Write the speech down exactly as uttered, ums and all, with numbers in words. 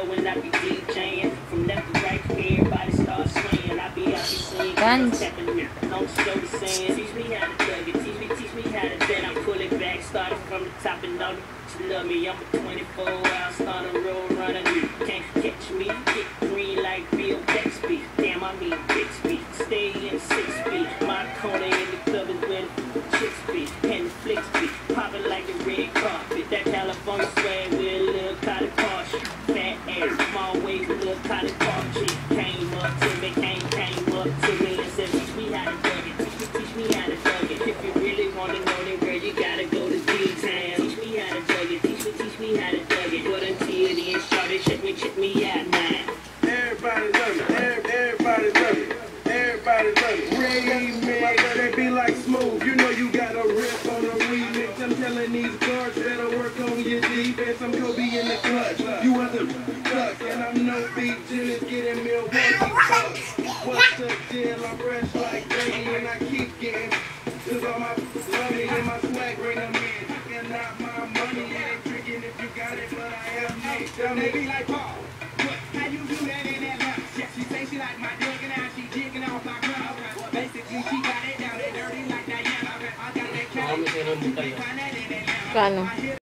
club when I be DJing. From left to right, everybody start swaying. I be out here singing, Guns. tapping me. Don't slow the saying. Teach me how to thug it. Teach me, teach me how to then I pull it back. Started from the top and all the love me. I'm a twenty-four hour starter road runner. You can't catch me. Get green like Bill Bixby. Damn, I mean Bixby. Stay in six feet. My corner in the club is where the chicks be. And the flicks be. Popping like the red carpet. That California swag with a little cotton parch. Fat ass, small waist, little cotton parch. Came up to me, came, came up to me and said, teach me how to thug it. Teach me, teach me how to thug it. If you really want to know then where you gotta go to D-Town. Teach me how to thug it. Teach me, teach me how to thug it. But until the end, started, check me, check me out now. Everybody love it. Everybody love it. Everybody love it. Remix, they be like smooth. You know you got a rip on the remix. I'm telling these guards better work on your defense. I'm Kobe in the clutch. You other sucks, and I'm no big jhen is getting Milwaukee bucks. What's up, deal? I'm fresh like Brady, and I keep getting. Cause all my money and my swag bring them in. Tricking out my money, it ain't tricking if you got it, but I am Nick. Tell me, be like Paul. What? How you do that in that house? Yeah, she say she like my dick, and now she jigging off my club. Well, basically, she got it down there dirty like that. Yeah, I got that cat. Kano?